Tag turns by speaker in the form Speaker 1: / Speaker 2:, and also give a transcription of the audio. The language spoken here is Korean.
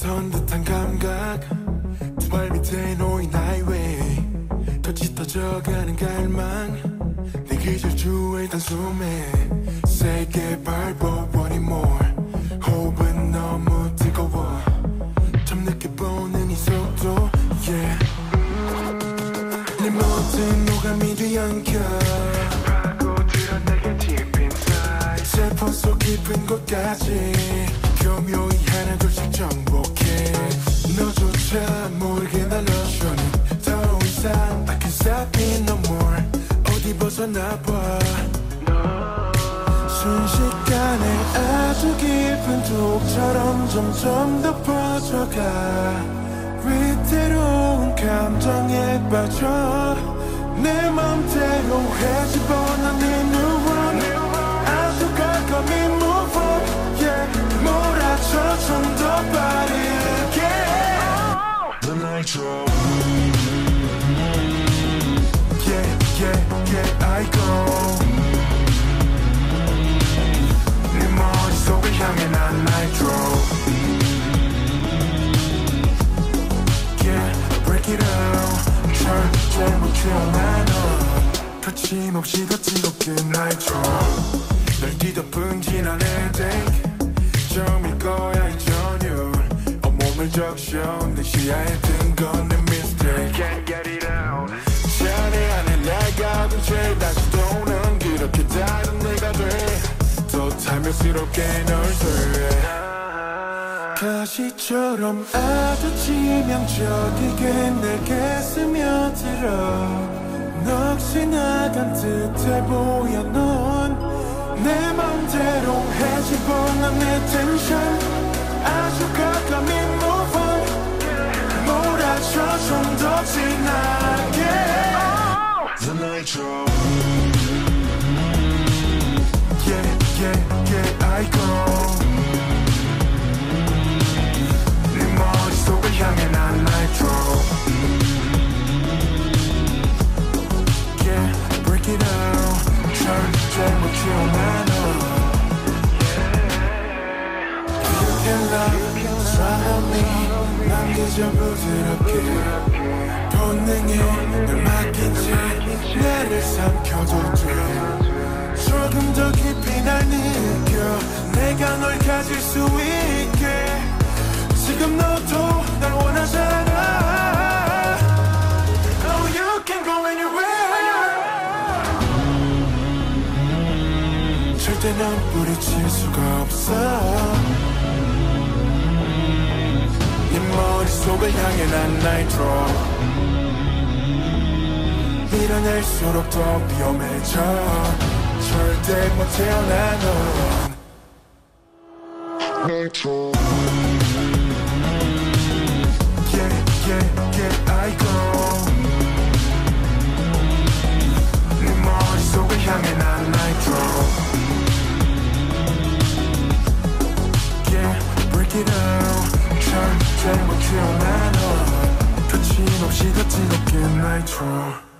Speaker 1: 선 듯한 감각 두 발 밑에 놓인 하이웨이 더 짙어져가는 갈망 내 그 질주의 단숨에 세게 밟어 one more 호흡은 너무 뜨거워 참 느껴보는 이 속도 yeah 내 모든 오감이 뒤엉켜 파고들어 내게 deep inside 세포 속 깊은 곳까지 교묘히 하나둘씩 정복해 너조차 모르게 날 러쉬는 더 이상 I can't stop it no more 어디 벗어나봐 순식간에 아주 깊은 독처럼 점점 더 퍼져가 위태로운 감정에 빠져 내 맘대로 헤집어 난 네 누원 아주 가까이 move on yeah 몰아쳐 좀 더 빠르게 The NITRO yeah yeah yeah I go 네 머릿속을 향해 난 NITRO Break it out 절대 못 태어나 넌 거침없이 더 뜨겁게 NITRO 널 뒤덮은 지난 headache 처음일 거야 이 전율 온몸을 적셔 내 시야에 든 건 내 mistake Can't get it out 자네 안에 내가 둔 제일 다시 도는 그렇게 다른 내가 돼더 탐욕스럽게 널 돼 가시처럼 아주 치명적이게 내게 스며들어 넋이 나간 듯해 보여 넌 내 맘대로 해집어 난 내 텐션 아주 가까이 move on 몰아쳐 좀 더 진하게 The NITRO Yeah yeah yeah I go 머릿속을 향해 난 NITRO Yeah, break it out 절대 못 태어나 너 You can love, try me 난 그저 부드럽게 본능에 널 맡긴 채 나를 삼켜도 돼 조금 더 깊이 날 느껴 내가 널 가질 수 있게 지금 너도 날 원하잖아 Oh you can go anywhere 절대 넌 뿌리칠 수가 없어 네 머릿속을 향해 난 NITRO 밀어낼수록 더 위험해져 절대 못 태어나 넌 NITRO Yeah, I go 네 머릿속을 향해 난 NITRO Yeah, break it out 절대 못 태어나 넌 거침없이 더 뜨겁게 NITRO